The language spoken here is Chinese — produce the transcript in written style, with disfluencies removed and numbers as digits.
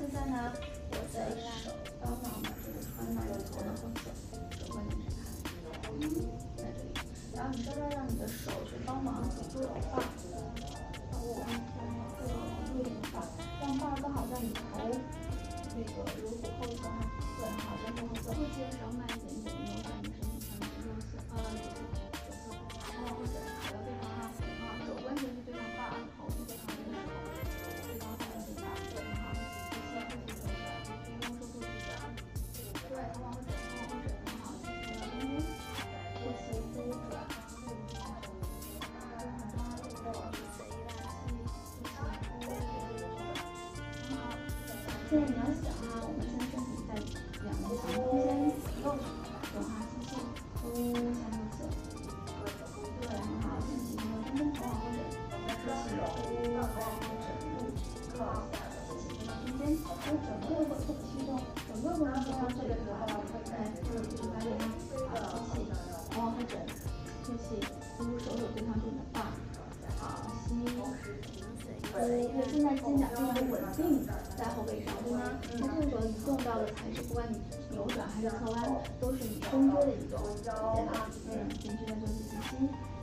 现在呢，我的手帮忙把这个穿到以后呢，会走，手关节是看，在这里，然后你稍稍让你的手去帮忙抵住我的把，有点把，让把刚好在你头那个颅骨后侧哈，对，好，在后侧，呼气的时候慢一点点，扭转你身体向右侧，左侧，往后转，好的，对方哈，手关节去对上把，头去对上这个手，对方后面对把，对，很好，呼气，不用收腹肌的，对，头往后转，头往后转，很好，吸气到中间，呼气，呼转，现在你要想哈，我们现在身体在两面墙中间左右手哈，吸气，呼向右侧，对，很好，吸气，中间头往后转，呼气，呼往后转，好，吸气，到中间，整个的会不驱动，整个会让这里好，来，嘴巴里面，好，吸气，头往后转，吐气，呼，手对上你的把，好，吸。因为现在肩胛非常稳定在后背上，对吗？那这个时候移动到的才是，不管你扭转还是侧弯，都是你中椎的移动，理解了？继续再做几次吸。